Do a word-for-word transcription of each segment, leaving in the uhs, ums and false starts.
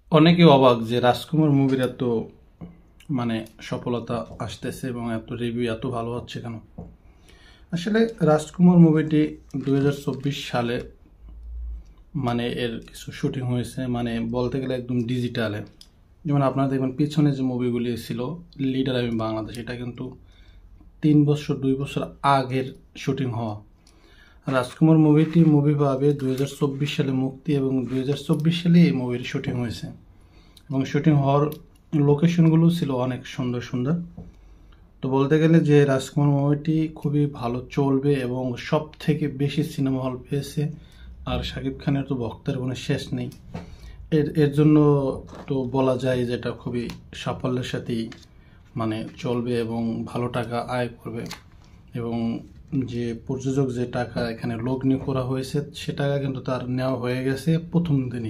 অনেকে অবাক যে রাজকুমার মুভির এত মানে সফলতা আসতেছে এবং এত রিভিউ এত ভালো হচ্ছে কেন। আসলে রাজকুমার মুভিটি দুই হাজার চব্বিশ সালে মানে এর কিছু শুটিং হয়েছে, মানে বলতে গেলে একদম ডিজিটালে। যেমন আপনারা দেখবেন পিছনে যে মুভিগুলি ছিল, লিডার আমি বাংলাদেশ, এটা কিন্তু তিন বছর দুই বছর আগের শুটিং হওয়া। রাজকুমার মুভিটি মুভি পাবে দুই হাজার চব্বিশ সালে মুক্তি এবং দুই হাজার চব্বিশ সালে এই মুভির শুটিং হয়েছে এবং শুটিং হওয়ার লোকেশনগুলো ছিল অনেক সুন্দর সুন্দর। তো বলতে গেলে যে রাজকুমার মুভিটি খুবই ভালো চলবে এবং সব থেকে বেশি সিনেমা হল পেয়েছে। আর শাকিব খানের তো ভক্তের কোনো শেষ নেই, এর এর জন্য তো বলা যায় যে এটা খুবই সাফল্যের সাথেই মানে চলবে এবং ভালো টাকা আয় করবে। এবং যে প্রযোজক যে টাকা এখানে লগ্নি করা হয়েছে সে টাকা কিন্তু তার নেওয়া হয়ে গেছে প্রথম দিনই।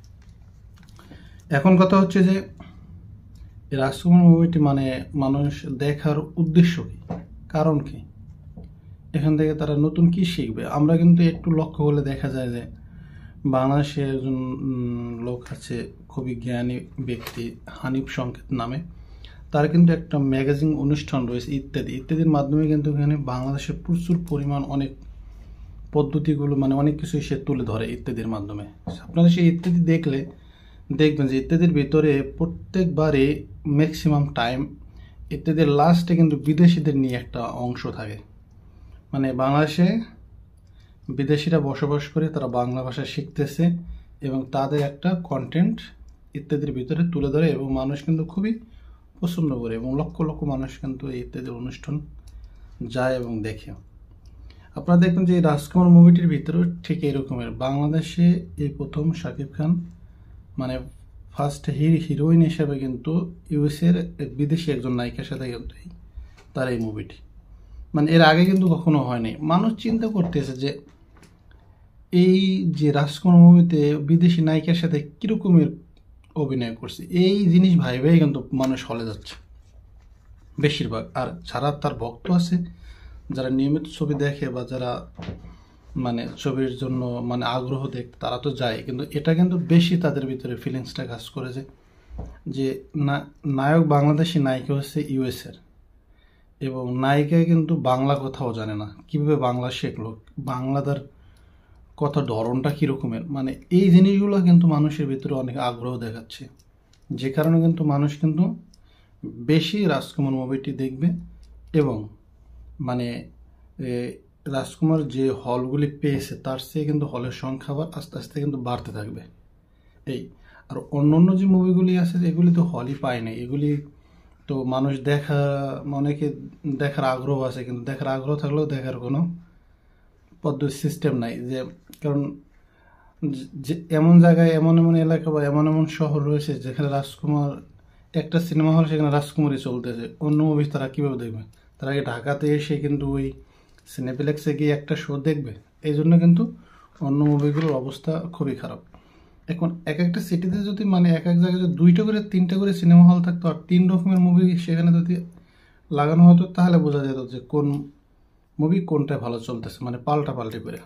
এখন কথা হচ্ছে যে এই রাজকুমার মুভিটি মানে মানুষ দেখার উদ্দেশ্য কি, কারণ কি, এখান থেকে তারা নতুন কি শিখবে। আমরা কিন্তু একটু লক্ষ্য করলে দেখা যায় যে বাংলাদেশে একজন লোক আছে, খুবই জ্ঞানী ব্যক্তি, হানিফ সংকেত নামে। তার কিন্তু একটা ম্যাগাজিন অনুষ্ঠান রয়েছে ইত্যাদি ইত্যাদির মাধ্যমে কিন্তু এখানে বাংলাদেশের প্রচুর পরিমাণ অনেক পদ্ধতিগুলো মানে অনেক কিছুই সে তুলে ধরে ইত্যাদির মাধ্যমে। আপনারা সেই ইত্যাদি দেখলে দেখবেন যে ইত্যাদির ভিতরে প্রত্যেকবারে ম্যাক্সিমাম টাইম ইত্যাদির লাস্টে কিন্তু বিদেশিদের নিয়ে একটা অংশ থাকে। মানে বাংলাদেশে বিদেশিরা বসবাস করে, তারা বাংলা ভাষা শিখতেছে এবং তাদের একটা কন্টেন্ট ইত্যাদির ভিতরে তুলে ধরে এবং মানুষ কিন্তু খুবই পছন্দ করে এবং লক্ষ লক্ষ মানুষ কিন্তু এই ইত্যাদির অনুষ্ঠান যায় এবং দেখে। আপনারা দেখবেন যে এই রাজকুমার মুভিটির ভিতরেও ঠিক এরকমের বাংলাদেশে এই প্রথম শাকিব খান মানে ফার্স্ট হিরোইন হিসেবে কিন্তু ইউএসের বিদেশি একজন নায়িকার সাথে কিন্তু তার এই মুভিটি মানে এর আগে কিন্তু কখনো হয়নি। মানুষ চিন্তা করতেছে যে এই যে রাজকুমার মুভিতে বিদেশি নায়িকার সাথে কিরকমের অভিনয় করছে, এই জিনিস ভাই ভাই কিন্তু মানুষ হলে যাচ্ছে বেশিরভাগ। আর যারা তার ভক্ত আছে, যারা নিয়মিত ছবি দেখে বা যারা মানে ছবির জন্য মানে আগ্রহ দেখ, তারা তো যায়, কিন্তু এটা কিন্তু বেশি তাদের ভিতরে ফিলিংসটা কাজ করেছে যে না, নায়ক বাংলাদেশি, নায়িকা হচ্ছে ইউএসের এবং নায়িকা কিন্তু বাংলা কথাও জানে না, কিভাবে বাংলা শেখলো, বাংলাদার কথা ধরনটা কীরকমের, মানে এই জিনিসগুলো কিন্তু মানুষের ভিতরে অনেক আগ্রহ দেখাচ্ছে, যে কারণে কিন্তু মানুষ কিন্তু বেশি রাজকুমার মুভিটি দেখবে এবং মানে রাজকুমার যে হলগুলি পেয়েছে তার চেয়ে কিন্তু হলের সংখ্যা আবার আস্তে আস্তে কিন্তু বাড়তে থাকবে এই। আর অন্য অন্য যে মুভিগুলি আছে এগুলি তো হলই পায় না, এগুলি তো মানুষ দেখা অনেকে দেখার আগ্রহ আছে, কিন্তু দেখার আগ্রহ থাকলেও দেখার কোনো পদ্ধতি সিস্টেম নাই। যে কারণ যে এমন জায়গায় এমন এমন এলাকা বা এমন এমন শহর রয়েছে যেখানে রাজকুমার একটা সিনেমা হল, সেখানে রাজকুমারই চলতেছে, অন্য মুভি তারা কীভাবে দেখবে? তারা আগে ঢাকাতে এসে কিন্তু ওই সিনেপ্লেক্সে গিয়ে একটা শো দেখবে, এই জন্য কিন্তু অন্য মুভিগুলোর অবস্থা খুবই খারাপ। এখন এক একটা সিটিতে যদি মানে এক এক জায়গায় যদি দুইটা করে তিনটা করে সিনেমা হল থাকতো আর তিন রকমের মুভি সেখানে যদি লাগানো হতো, তাহলে বোঝা যেত যে কোন মুভি কোনটা ভালো চলতেছে, মানে পাল্টা পাল্টি করে।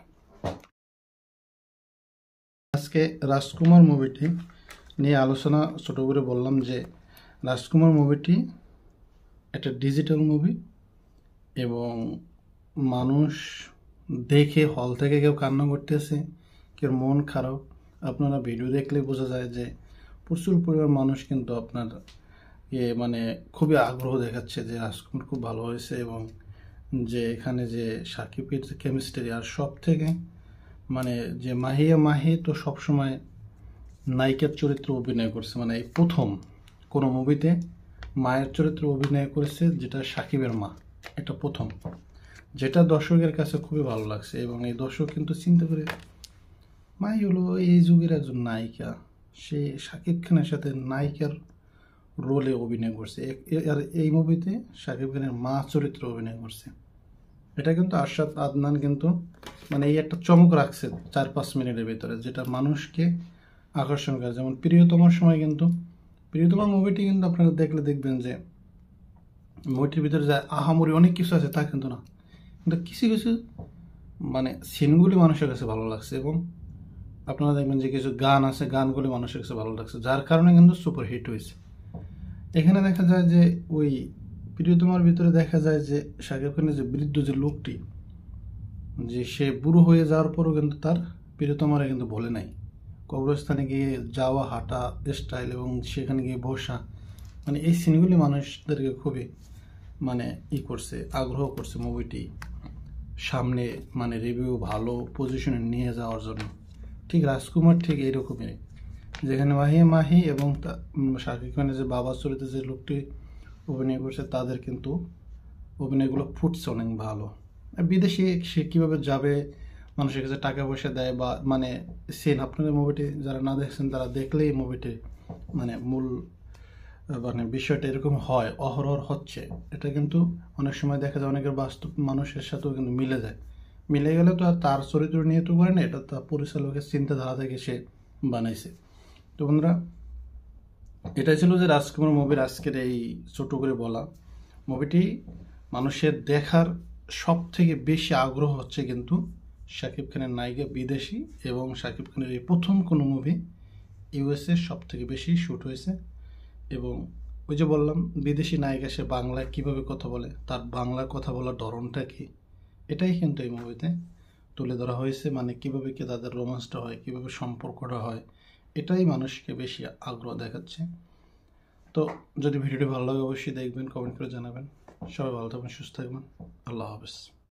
আজকে রাজকুমার মুভিটি নিয়ে আলোচনা ছোট করে বললাম যে রাজকুমার মুভিটি একটা ডিজিটাল মুভি এবং মানুষ দেখে হল থেকে কেউ কান্না করতেছে, কেউ মন খারাপ। আপনারা ভিডিও দেখলে বোঝা যায় যে প্রচুর পরিমাণ মানুষ কিন্তু আপনার ইয়ে মানে খুবই আগ্রহ দেখাচ্ছে যে রাজকুমার খুব ভালো হয়েছে এবং যে এখানে যে সাকিবের যে কেমিস্ট্রি, আর সব থেকে মানে যে মাহিয়া মাহি তো সবসময় নায়িকার চরিত্রে অভিনয় করছে, মানে এই প্রথম কোনো মুভিতে মায়ের চরিত্রে অভিনয় করেছে যেটা সাকিবের মা, এটা প্রথম, যেটা দর্শকের কাছে খুবই ভালো লাগছে। এবং এই দর্শক কিন্তু চিন্তা করে মাই হলো এই যুগের একজন নায়িকা, সে শাকিব খানের সাথে নায়িকার রোলে অভিনয় করছে, আর এই মুভিতে শাকিব খানের মা চরিত্রে অভিনয় করছে। এটা কিন্তু আরশাদ আদনান কিন্তু মানে এই একটা চমক রাখছে চার পাঁচ মিনিটের ভিতরে, যেটা মানুষকে আকর্ষণ করে। যেমন প্রিয়তমার সময় কিন্তু প্রিয়তমা মুভিটি কিন্তু আপনারা দেখলে দেখবেন যে মুভিটির ভিতরে যায় আহামরি অনেক কিছু আছে তা কিন্তু না, কিন্তু কিছু কিছু মানে সিনগুলি মানুষের কাছে ভালো লাগছে এবং আপনারা দেখবেন যে কিছু গান আছে, গানগুলি মানুষের কাছে ভালো লাগছে, যার কারণে কিন্তু সুপার হিট হয়েছে। এখানে দেখা যায় যে ওই প্রিয়তমার ভিতরে দেখা যায় যে শাকিব খানের যে বৃদ্ধ যে লোকটি, যে সে বুড়ো হয়ে যাওয়ার পরও কিন্তু তার প্রিয়তমারা কিন্তু বলে নাই। কবরস্থানে গিয়ে যাওয়া, হাঁটা স্টাইল এবং সেখানে গিয়ে বসা, মানে এই সিনগুলি মানুষদেরকে খুবই মানে ই করছে, আগ্রহ করছে মুভিটি সামনে মানে রিভিউ ভালো পজিশনে নিয়ে যাওয়ার জন্য। ঠিক রাজকুমার ঠিক এইরকমই, যেখানে মাহি মাহি এবং শাকিব খানের যে বাবা চরিত্রে যে লোকটি অভিনয় করছে, তাদের কিন্তু অভিনয়গুলো ফুটছে অনেক ভালো। বিদেশে সে কীভাবে যাবে, মানুষের কাছে টাকা পয়সা দেয় বা মানে সেন, আপনাদের মুভিটি যারা না দেখছেন তারা দেখলেই মুভিটি মানে মূল মানে বিষয়টা এরকম হয়, অহরহ হচ্ছে, এটা কিন্তু অনেক সময় দেখা যায় অনেকের বাস্তব মানুষের সাথেও কিন্তু মিলে যায়। মিলে গেলে তো আর তার চরিত্র নিয়ে তো করে না, এটা তার পরিচালকের চিন্তাধারা থেকে সে বানাইছে। তো বন্ধুরা, এটাই ছিল যে রাজকুমার মুভির আজকের এই ছোট করে বলা। মুভিটি মানুষের দেখার সব থেকে বেশি আগ্রহ হচ্ছে কিন্তু শাকিব খানের নায়িকা বিদেশি, এবং শাকিব খানের এই প্রথম কোনো মুভি ইউএসএ সব থেকে বেশি শ্যুট হয়েছে। এবং ওই যে বললাম বিদেশি নায়িকা সে বাংলায় কীভাবে কথা বলে, তার বাংলা কথা বলার ধরনটা কী, এটাই কিন্তু এই মুভিতে তুলে ধরা হয়েছে। মানে কীভাবে কি তাদের রোমান্সটা হয়, কীভাবে সম্পর্কটা হয়, এটাই মানুষকে বেশি আগ্রহ দেখাচ্ছে। তো যদি ভিডিওটি ভালো লাগে অবশ্যই দেখবেন, কমেন্ট করে জানাবেন। সবাই ভালো থাকবেন, সুস্থ থাকবেন। আল্লাহ হাফেজ।